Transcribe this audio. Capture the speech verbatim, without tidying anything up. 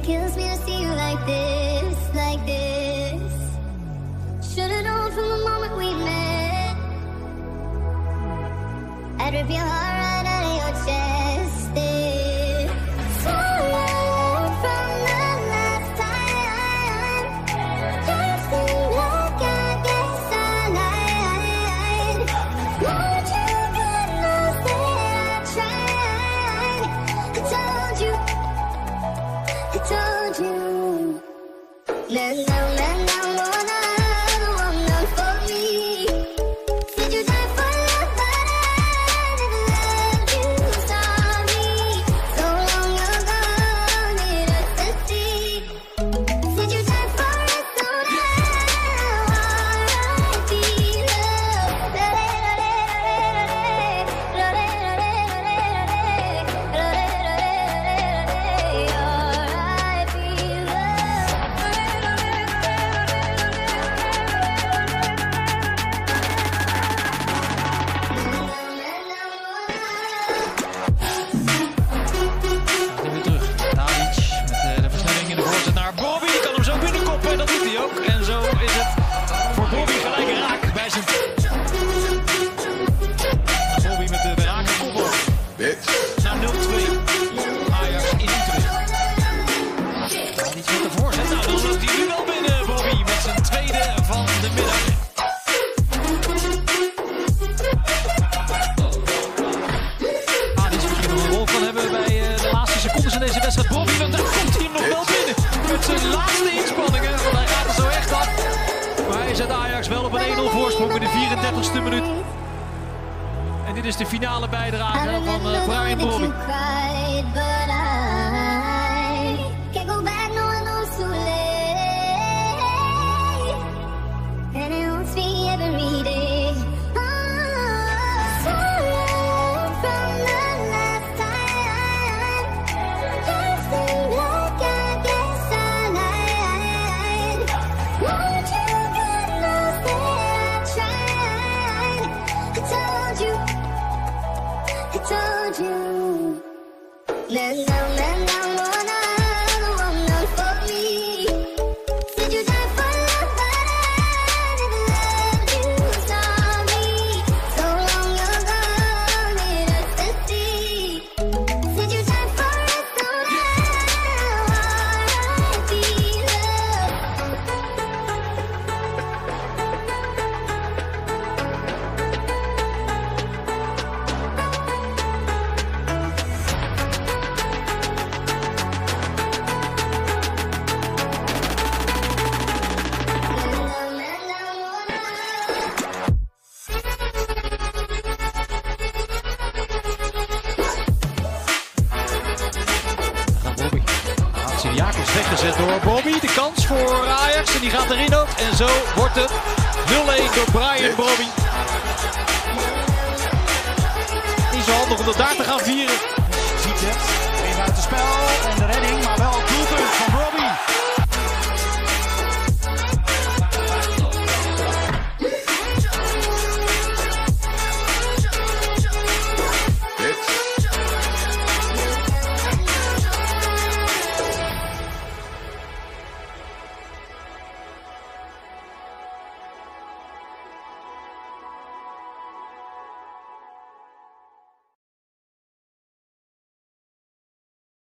kills me to see you like this, like this. Should've known from the moment we met. I'd rip your heart right out of your chest. Yeah. So long from the last time. Just seemed like I guess I lied. Won't you goodness that I tried? I told you, I told you. Man down, man down, wanna the one done for me. Said you died for love, but I never loved you. Sorry, so long ago, need us to see. Said you died for us, so now R I P love. R I P love. Weer terug. Ajax met uh, de versnelling in de voorzet naar Brobbey. Die kan hem zo binnenkoppen en dat doet hij ook. En zo is het voor Brobbey gelijk raak bij zijn... Brobbey met de raak koppel. Naar nul twee. Ajax in Utrecht. Iets met de voorzet. Nou, dan loopt hij nu wel binnen, Brobbey. Met zijn tweede van de middag. In deze wedstrijd Brobbey, want daar komt hij hem nog wel binnen. Met zijn laatste inspanningen, want hij gaat er zo echt af. Maar hij zet Ajax wel op een één nul voorsprong in de vierendertigste minuut. En dit is de finale bijdrage van uh, Brian Brobbey. I told you. Man down, man down, wanna the one done for me. Said you died for love, but I never loved you. Sorry, so long ago, need us to see. Said you died for us, so now R I P love. Ajax weggezet door Brobbey. De kans voor Ajax en die gaat erin ook. En zo wordt het nul één door Brian Brobbey. Niet zo handig om dat daar te gaan vieren.